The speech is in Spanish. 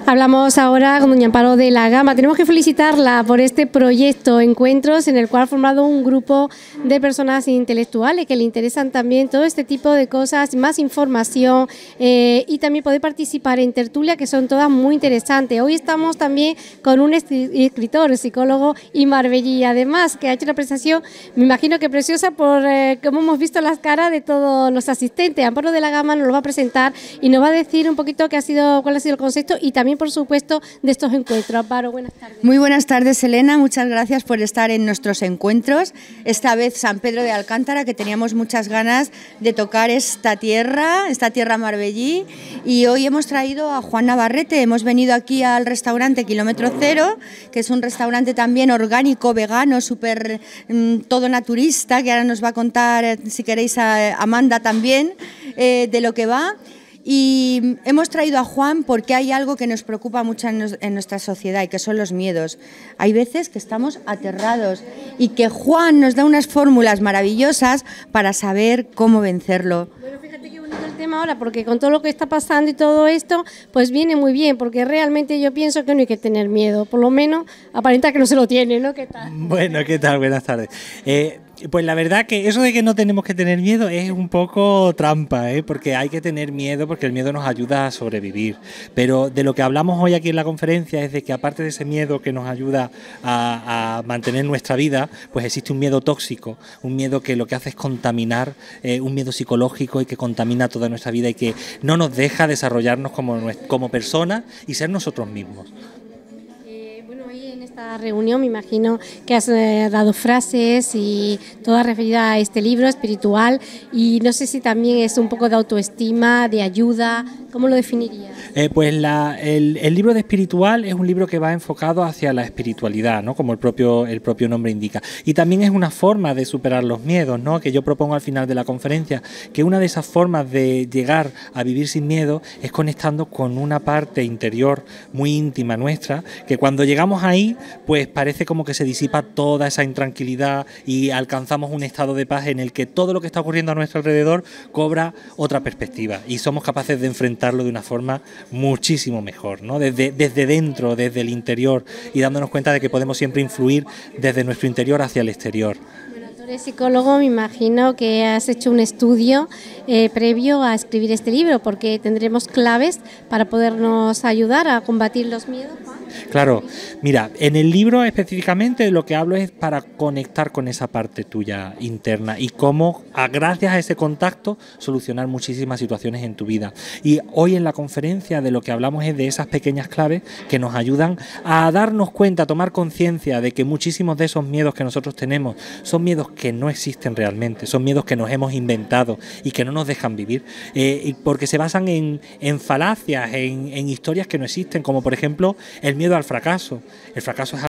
Hablamos ahora con doña Amparo de la Gama. Tenemos que felicitarla por este proyecto Encuentros, en el cual ha formado un grupo de personas intelectuales que le interesan también todo este tipo de cosas, más información y también poder participar en tertulia, que son todas muy interesantes. Hoy estamos también con un escritor, psicólogo y marbellí, además, que ha hecho una presentación, me imagino que preciosa, por cómo hemos visto las caras de todos los asistentes. Amparo de la Gama nos lo va a presentar y nos va a decir un poquito cuál ha sido el concepto y también, por supuesto, de estos encuentros. Amparo, buenas tardes. Muy buenas tardes, Elena, muchas gracias por estar en nuestros encuentros. Esta vez San Pedro de Alcántara, que teníamos muchas ganas de tocar esta tierra marbellí, y hoy hemos traído a Juan Navarrete. Hemos venido aquí al restaurante Kilómetro Cero, que es un restaurante también orgánico, vegano, súper todo naturista, que ahora nos va a contar, si queréis, a Amanda también, de lo que va. Y hemos traído a Juan porque hay algo que nos preocupa mucho en nuestra sociedad, y que son los miedos. Hay veces que estamos aterrados y que Juan nos da unas fórmulas maravillosas para saber cómo vencerlo. Bueno, fíjate qué bonito el tema ahora, porque con todo lo que está pasando y todo esto, pues viene muy bien, porque realmente yo pienso que no hay que tener miedo, por lo menos aparenta que no se lo tiene, ¿no? ¿Qué tal? Bueno, ¿qué tal? Buenas tardes. Pues la verdad que eso de que no tenemos que tener miedo es un poco trampa, porque hay que tener miedo, porque el miedo nos ayuda a sobrevivir. Pero de lo que hablamos hoy aquí en la conferencia es de que, aparte de ese miedo que nos ayuda a mantener nuestra vida, pues existe un miedo tóxico, un miedo que lo que hace es contaminar, un miedo psicológico, y que contamina toda nuestra vida y que no nos deja desarrollarnos como personas y ser nosotros mismos. Esta reunión me imagino que has dado frases y todas referidas a este libro espiritual, y no sé si también es un poco de autoestima, de ayuda. ¿Cómo lo definirías? Pues el libro de espiritual es un libro que va enfocado hacia la espiritualidad, ¿no? Como el propio nombre indica, y también es una forma de superar los miedos, ¿no? Que yo propongo al final de la conferencia, que una de esas formas de llegar a vivir sin miedo es conectando con una parte interior muy íntima nuestra, que cuando llegamos ahí, pues parece como que se disipa toda esa intranquilidad y alcanzamos un estado de paz en el que todo lo que está ocurriendo a nuestro alrededor cobra otra perspectiva y somos capaces de enfrentarlo de una forma muchísimo mejor, ¿no? Desde dentro, desde el interior, y dándonos cuenta de que podemos siempre influir desde nuestro interior hacia el exterior. Tú eres psicólogo, me imagino que has hecho un estudio previo a escribir este libro, porque tendremos claves para podernos ayudar a combatir los miedos, ¿no? Claro, mira, en el libro específicamente lo que hablo es para conectar con esa parte tuya interna y cómo, gracias a ese contacto, solucionar muchísimas situaciones en tu vida. Y hoy en la conferencia de lo que hablamos es de esas pequeñas claves que nos ayudan a darnos cuenta, a tomar conciencia de que muchísimos de esos miedos que nosotros tenemos son miedos que no existen realmente, son miedos que nos hemos inventado y que no nos dejan vivir, porque se basan en falacias, en historias que no existen, como por ejemplo el miedo al fracaso. El fracaso es